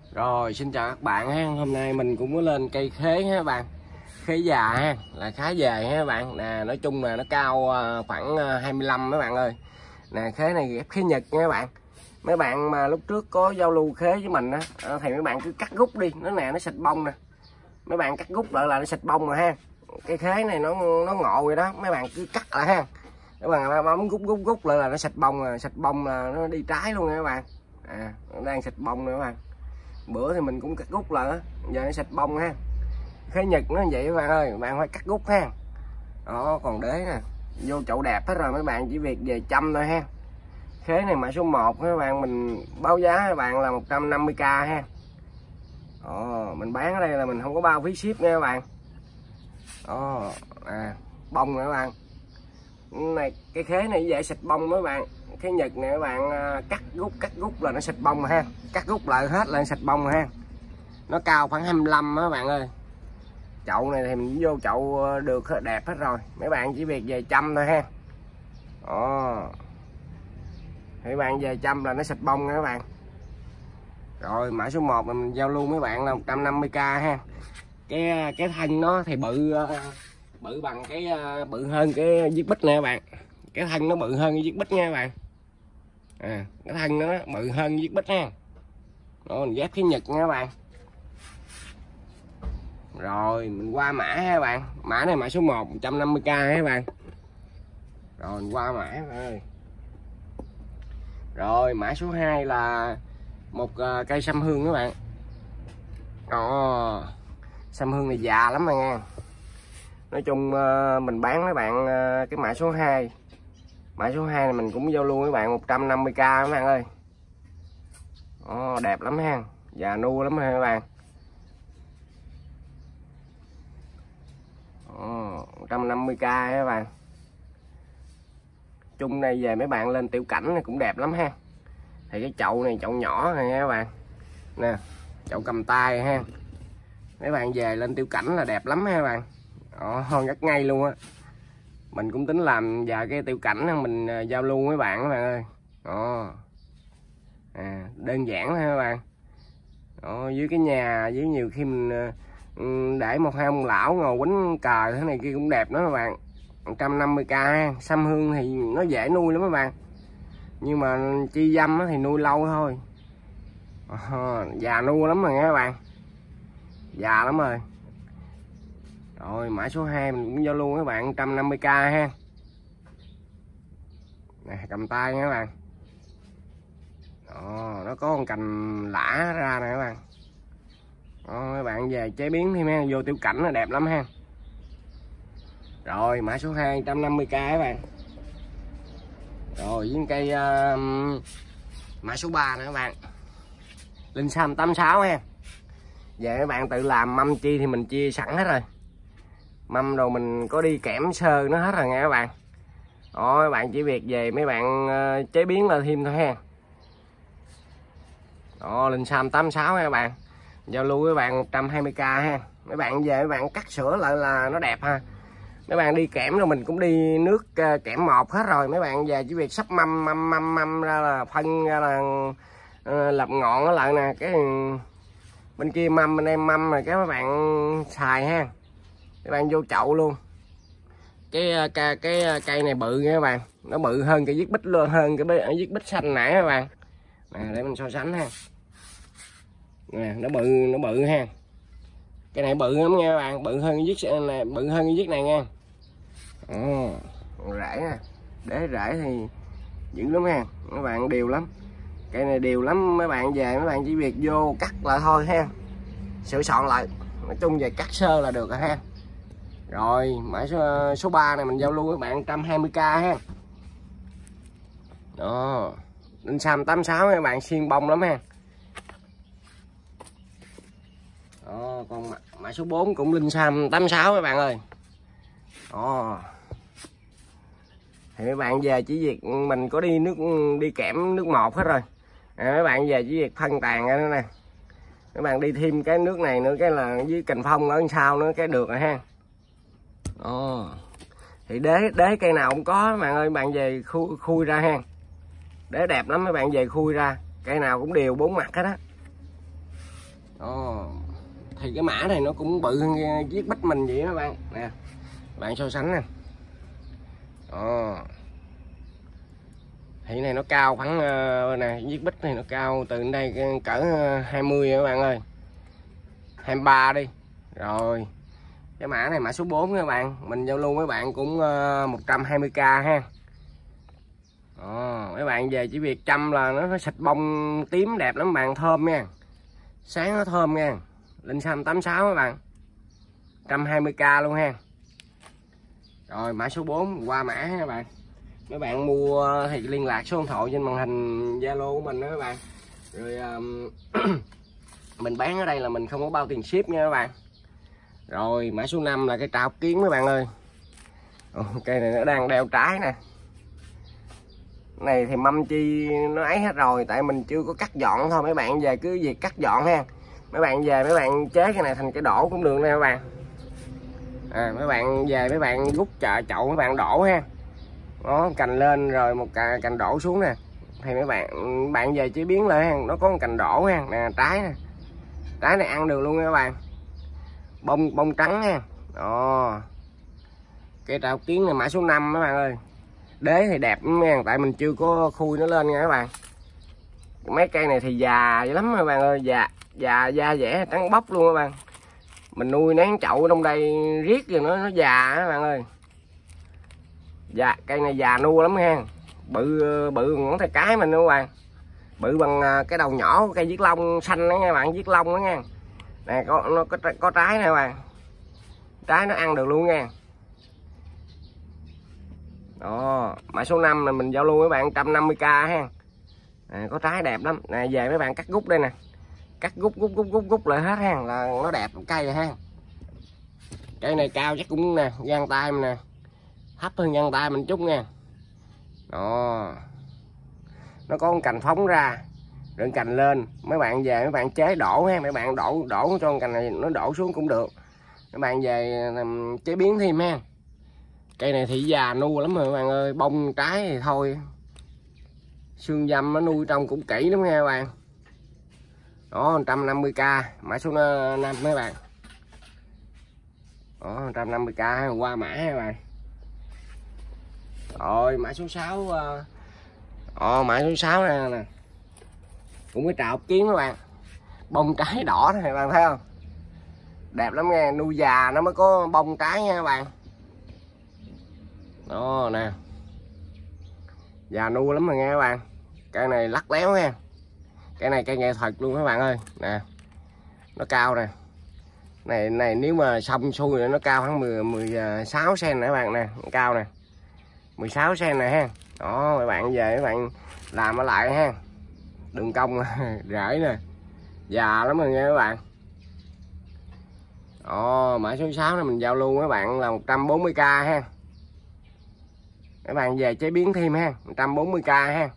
Rồi xin chào các bạn ha. Hôm nay mình cũng có lên cây khế ha bạn. Khế già ha, là khá dài ha bạn. Nè, nói chung là nó cao khoảng 25 mấy bạn ơi. Nè, khế này ghép khế Nhật nha các bạn. Mấy bạn mà lúc trước có giao lưu khế với mình á thì mấy bạn cứ cắt gút đi, nó nè nó xịt bông nè. Mấy bạn cắt gút lại là nó xịt bông rồi ha. Cái khế này nó ngộ vậy đó, mấy bạn cứ cắt lại ha. Các bạn bấm gút lại là nó xịt bông rồi, xịt bông là nó đi trái luôn nha các bạn. Nó đang xịt bông nữa các bạn. Bữa thì mình cũng cắt gút lại á, giờ nó xịt bông ha. Khế Nhật nó như vậy các bạn ơi, bạn phải cắt gút ha. Đó, còn đế nè, vô chậu đẹp hết rồi, mấy bạn chỉ việc về chăm thôi ha. Khế này mã số 1 các bạn, mình báo giá các bạn là 150k ha. Mình bán ở đây là mình không có bao phí ship nha các bạn. Bông nè các bạn. Này cái khế này dễ xịt bông mấy bạn. Khế Nhật này các bạn cắt gút là nó xịt bông rồi ha. Cắt gút lại hết là nó xịt bông rồi ha. Nó cao khoảng 25 các bạn ơi. Chậu này thì mình vô chậu được đẹp hết rồi, mấy bạn chỉ việc về chăm thôi ha. Mấy bạn về chăm là nó xịt bông nha các bạn. Rồi mã số 1 mình giao lưu mấy bạn là 150k ha. Cái thân nó thì bự bằng cái bự hơn cái viết bích nè các bạn. Cái thân nó bự hơn cái viết bích nha các bạn. Cái thân nó bự hơn viết bích ha. Đó, mình ghép khế Nhật nha các bạn. Rồi mình qua mã ha các bạn. Mã này mã số 1 150k ha các bạn. Rồi mình qua mã ơi. Rồi mã số 2 là một cây sâm hương các bạn. Sâm hương này già lắm rồi nha. Nói chung mình bán mấy bạn cái mã số 2. Mã số 2 này mình cũng giao lưu với bạn 150k các bạn ơi. Đẹp lắm ha, già nu lắm ha các bạn. 150k các bạn. Chung này về mấy bạn lên tiểu cảnh này cũng đẹp lắm ha. Thì cái chậu này chậu nhỏ này nha các bạn. Nè, chậu cầm tay ha. Mấy bạn về lên tiểu cảnh là đẹp lắm ha các bạn. Rất ngay luôn á. Mình cũng tính làm vài cái tiểu cảnh mình giao lưu với bạn các bạn ơi. Đơn giản thôi các bạn. Dưới cái nhà, dưới nhiều khi mình để một hai ông lão ngồi quýnh cờ thế này kia cũng đẹp đó các bạn. 150k. Sâm hương thì nó dễ nuôi lắm các bạn, nhưng mà chi dâm thì nuôi lâu thôi. Già nuôi lắm rồi nha các bạn, già lắm rồi. Rồi mã số 2 mình cũng giao lưu với các bạn 150k ha. Nè, cầm tay nha các bạn. Nó có con cành lã ra nè các bạn. Các bạn về chế biến thêm ha, vô tiểu cảnh là đẹp lắm ha. Rồi mã số 2 150k các bạn. Rồi với cây mã số 3 nữa các bạn, Linh Sam 86 ha. Về các bạn tự làm mâm chi thì mình chia sẵn hết rồi. Mâm đồ mình có đi kẽm sơ nó hết rồi nha các bạn. Các bạn chỉ việc về mấy bạn chế biến lên thêm thôi ha. Linh Sam 86 ha các bạn. Giao lưu với bạn 120k ha. Mấy bạn về mấy bạn cắt sữa lại là nó đẹp ha. Mấy bạn đi kẽm rồi mình cũng đi nước kẽm một hết rồi. Mấy bạn về chỉ việc sắp mâm ra là phân ra là lập ngọn nó lại nè. Cái bên kia mâm bên em mâm rồi cái mấy bạn xài ha. Các bạn vô chậu luôn. Cái cây này bự nha các bạn, nó bự hơn cái viết bích luôn, hơn cái viết bích xanh nãy các bạn. Nè, để mình so sánh ha. Nè, nó bự ha. Cái này bự lắm nha các bạn, bự hơn cái viết này, bự hơn cái viết này nha. Rễ nè, để rễ thì dữ lắm ha, các bạn đều lắm. Cây này đều lắm, mấy bạn về mấy bạn chỉ việc vô cắt lại thôi ha, sửa soạn lại, nói chung về cắt sơ là được rồi ha. Rồi mã số 3 này mình giao lưu với bạn 120k ha. Linh Sam 86 các bạn, xiên bông lắm ha. Còn mã số 4 cũng Linh Sam 86 các bạn ơi. Thì mấy bạn về chỉ việc mình có đi kẽm nước một hết rồi. Mấy bạn về chỉ việc phân tàn ra nữa nè. Các bạn đi thêm cái nước này nữa, cái là với cành phong ở sau nữa cái được rồi ha. Thì đế cây nào cũng có các bạn ơi, bạn về khui ra ha. Đế đẹp lắm, mấy bạn về khui ra, cây nào cũng đều 4 mặt hết á. Đó. Thì cái mã này nó cũng bự hơn chiếc Bích mình vậy đó bạn nè, bạn so sánh nè. Đó. Thì này nó cao khoảng nè, chiếc Bích này nó cao từ đây cỡ 20 các bạn ơi, 23 đi. Rồi cái mã này mã số 4 các bạn, mình giao lưu với bạn cũng 120k ha. Mấy bạn về chỉ việc chăm là nó xịt bông tím đẹp lắm bạn, thơm nha, sáng nó thơm nha. Linh Xanh 86 các bạn, 120k luôn ha. Rồi mã số 4 qua mã ha các bạn. Mấy bạn mua thì liên lạc số điện thoại trên màn hình Zalo của mình đó các bạn. Rồi mình bán ở đây là mình không có bao tiền ship nha các bạn. Rồi mã số 5 là cái trà ốc kiến mấy bạn ơi. Cây này nó đang đeo trái nè. Này thì mâm chi nó ấy hết rồi, tại mình chưa có cắt dọn thôi. Mấy bạn về cứ việc cắt dọn ha. Mấy bạn về mấy bạn chế cái này thành cái đổ cũng được nè các bạn. Mấy bạn về mấy bạn rút chậu mấy bạn đổ ha. Đó, cành lên rồi một cành đổ xuống nè. Thì mấy bạn về chế biến lại ha, nó có một cành đổ ha, nè trái nè. Trái này ăn được luôn nha các bạn. Bông trắng ha. Đó. Cây trà ốc kiến này mã số 5 các bạn ơi. Đế thì đẹp nha, tại mình chưa có khui nó lên nha các bạn. Mấy cây này thì già dữ lắm các bạn ơi, già da dẻ trắng bóc luôn các bạn. Mình nuôi nén chậu ở trong đây riết rồi nó già các bạn ơi. Dạ, cây này già nua lắm ha. Bự ngón tay cái mình nữa các bạn. Bự bằng cái đầu nhỏ của cây viết long xanh đó nha bạn, viết long đó nha. Nè có trái nè các bạn. Trái nó ăn được luôn nha. Đó, mã số 5 là mình giao lưu với bạn 150k ha. Có trái đẹp lắm. Nè về mấy bạn cắt gút đây nè. Cắt gút lại hết ha, là nó đẹp cây rồi ha. Cây này cao chắc cũng nè, gang tay mình nè. Thấp hơn gang tay mình chút nha. Đó. Nó có con cành phóng ra, rồi cành lên, mấy bạn về mấy bạn chế đổ ha, mấy bạn đổ cho con cành này nó đổ xuống cũng được. Mấy bạn về chế biến thêm ha. Cây này thì già nua lắm rồi các bạn ơi, bông trái thì thôi. Xương dăm nó nuôi trong cũng kỹ lắm nha các bạn. Đó 150k, mã số 5 mấy bạn. Đó 150k qua mã các bạn. Rồi mã số 6 mã số 6 này nè. Cũng cái trà ốc kiến các bạn. Bông trái đỏ này các bạn thấy không? Đẹp lắm nha, nuôi già nó mới có bông trái nha các bạn. Đó nè. Già nua lắm rồi nha các bạn. Cây này lắc léo nha. Cây này cây nghệ thuật luôn các bạn ơi. Nè. Nó cao nè. Này nếu mà xong xuôi nó cao khoảng 16 cm nè các bạn nè, cao nè. 16 cm nè ha. Đó, các bạn về các bạn làm nó lại ha. Đường cong rễ nè. Già lắm rồi nha các bạn. Mã số 6 này mình giao lưu với các bạn là 140k ha. Các bạn về chế biến thêm ha, 140k ha.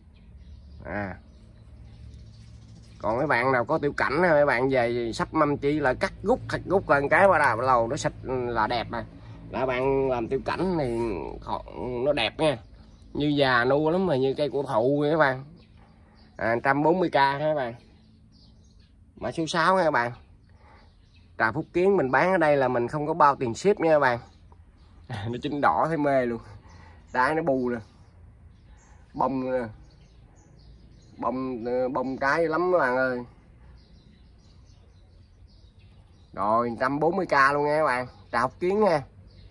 Còn mấy bạn nào có tiểu cảnh mấy bạn về sắp mâm chi là cắt gút lên cái bắt đầu nó xịt là đẹp mà. Là bạn làm tiểu cảnh thì nó đẹp nha. Như già nua lắm mà như cây cổ thụ vậy các bạn. 140k ha các bạn. Mã số 6 nha các bạn. Trà Phúc Kiến mình bán ở đây là mình không có bao tiền ship nha các bạn. Nó chín đỏ thấy mê luôn. Trái nó bu nè. Bông nè. Bông trái lắm các bạn ơi. Rồi 140k luôn nha các bạn. Trà Phúc Kiến nha.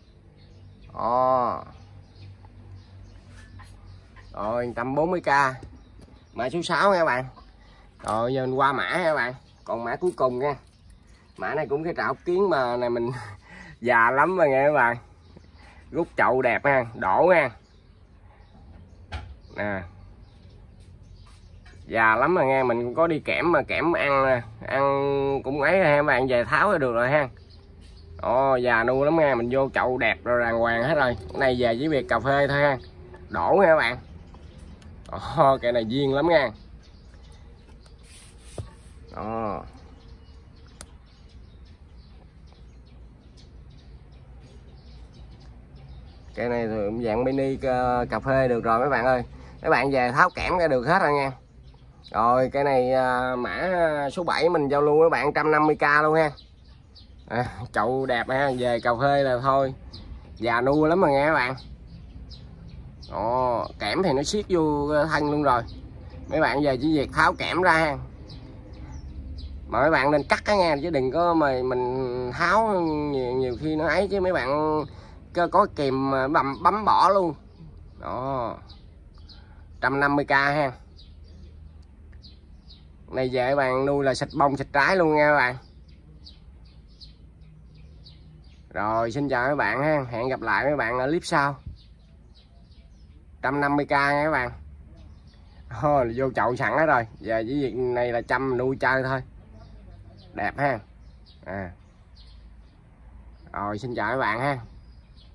Rồi 140k. Mã số 6 nha các bạn. Rồi giờ mình qua mã nha các bạn. Còn mã cuối cùng nha. Mã này cũng cái trà ốc kiến mà này mình già lắm rồi nha các bạn. Rút chậu đẹp ha, đổ nha. Nè. Già lắm rồi nha, mình có đi kẽm mà kẽm ăn nè, ăn cũng ấy ha, các bạn về tháo ra được rồi ha. Già nua lắm nha, mình vô chậu đẹp rồi đàng hoàng hết rồi. Cái này về với việc cà phê thôi ha. Đổ nha các bạn. Cái này duyên lắm nha. Cây này thì dạng mini cà phê được rồi mấy bạn ơi. Mấy bạn về tháo kẽm ra được hết rồi nha. Rồi cái này mã số 7 mình giao lưu với bạn 150k luôn ha. Chậu đẹp ha, về cà phê là thôi già nua lắm mà nghe các bạn. Kẽm thì nó siết vô thân luôn rồi, mấy bạn giờ chỉ việc tháo kẽm ra ha. Mà mấy bạn nên cắt cái nha, chứ đừng có mà mình tháo nhiều khi nó ấy, chứ mấy bạn có kìm bấm bỏ luôn. Đó, 150k ha. Này về các bạn nuôi là xịt bông xịt trái luôn nha các bạn. Rồi xin chào các bạn ha, hẹn gặp lại các bạn ở clip sau. 150k nha các bạn. Vô chậu sẵn hết rồi, giờ chỉ việc này là chăm nuôi chơi thôi. Đẹp ha. Rồi xin chào các bạn ha.